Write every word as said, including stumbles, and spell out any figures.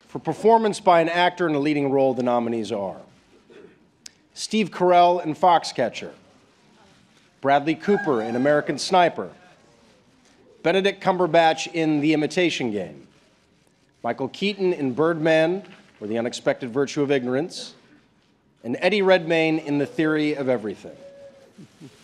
For performance by an actor in a leading role, the nominees are Steve Carell in Foxcatcher, Bradley Cooper in American Sniper, Benedict Cumberbatch in The Imitation Game, Michael Keaton in Birdman, or The Unexpected Virtue of Ignorance, and Eddie Redmayne in The Theory of Everything.